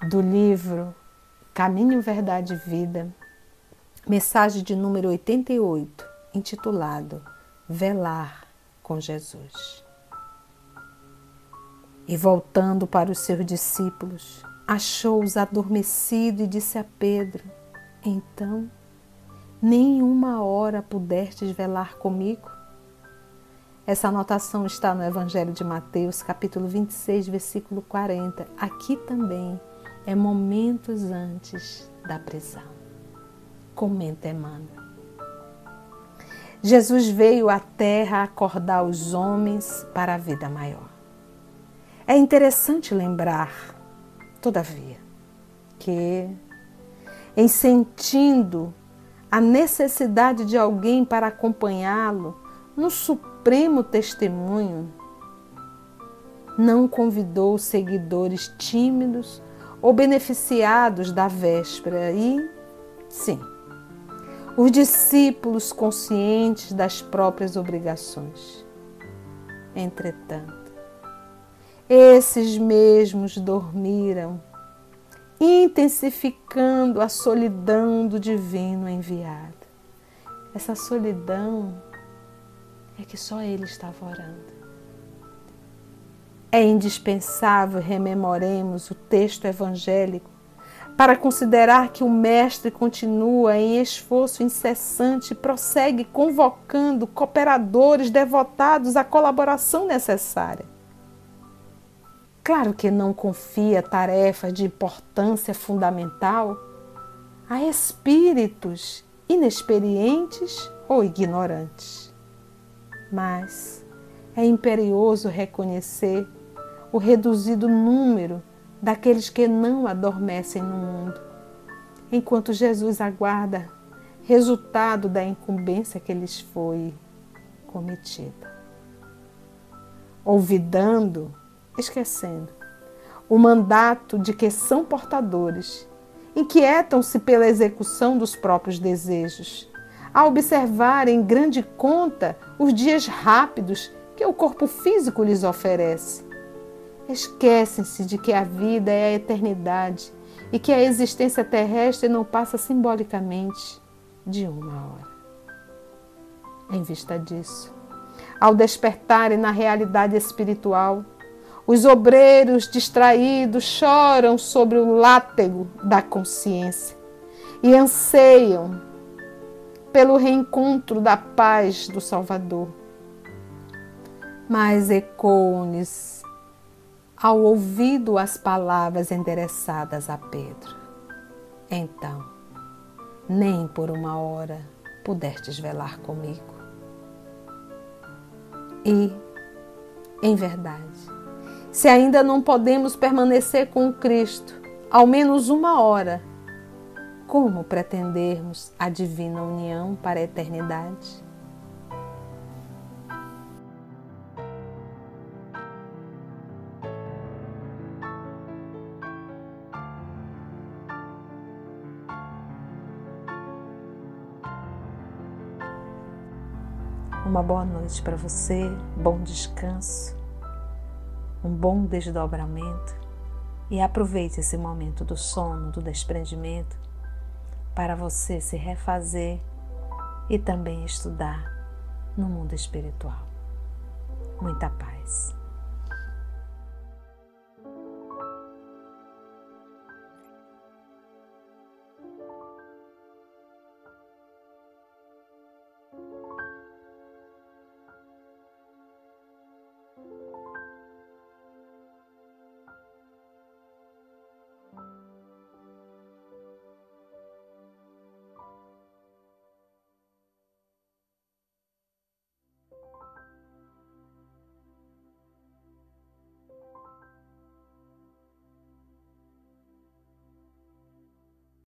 do livro Caminho, Verdade e Vida, mensagem de número 88, intitulado Velar com Jesus. E voltando para os seus discípulos, achou-os adormecidos e disse a Pedro: Então, nem uma hora pudestes velar comigo? Essa anotação está no Evangelho de Mateus, capítulo 26, versículo 40. Aqui também é momentos antes da prisão. Comenta Emmanuel. Jesus veio à terra acordar os homens para a vida maior. É interessante lembrar, todavia, que, em sentindo a necessidade de alguém para acompanhá-lo no supremo testemunho, não convidou os seguidores tímidos ou beneficiados da véspera e, sim, os discípulos conscientes das próprias obrigações. Entretanto, esses mesmos dormiram, intensificando a solidão do divino enviado. Essa solidão é que só ele estava orando. É indispensável rememoremos o texto evangélico para considerar que o Mestre continua em esforço incessante e prossegue convocando cooperadores devotados à colaboração necessária. Claro que não confia tarefas de importância fundamental a espíritos inexperientes ou ignorantes. Mas é imperioso reconhecer o reduzido número daqueles que não adormecem no mundo, enquanto Jesus aguarda resultado da incumbência que lhes foi cometida. Olvidando, esquecendo, o mandato de que são portadores, inquietam-se pela execução dos próprios desejos, a observar em grande conta os dias rápidos que o corpo físico lhes oferece. Esquecem-se de que a vida é a eternidade e que a existência terrestre não passa simbolicamente de uma hora. Em vista disso, ao despertarem na realidade espiritual, os obreiros distraídos choram sobre o látego da consciência e anseiam pelo reencontro da paz do Salvador. Mas ecoam-lhes ao ouvido as palavras endereçadas a Pedro: Então, nem por uma hora pudestes velar comigo. E, em verdade, se ainda não podemos permanecer com Cristo ao menos uma hora, como pretendermos a divina união para a eternidade? Uma boa noite para você, bom descanso, um bom desdobramento e aproveite esse momento do sono, do desprendimento, para você se refazer e também estudar no mundo espiritual. Muita paz.